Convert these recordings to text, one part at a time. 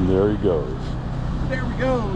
And there he goes. There he goes.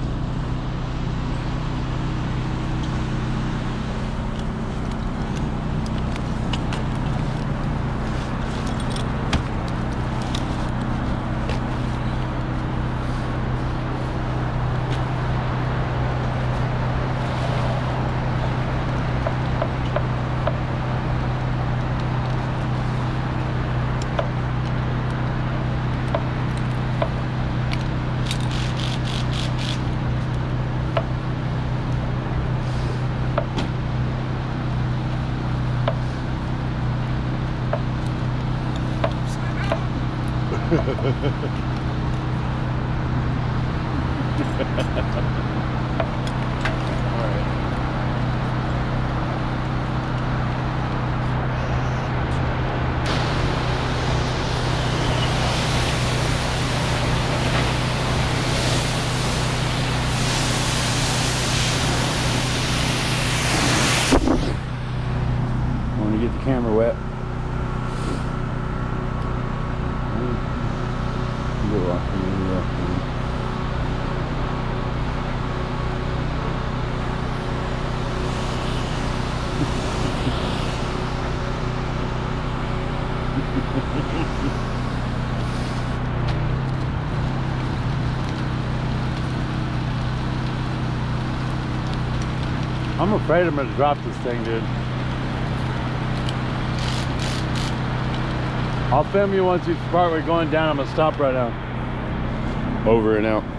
Want to get the camera wet? Go off here, I'm afraid I'm gonna drop this thing, dude. I'll film you once you start going down. I'm gonna stop right now. Over and out.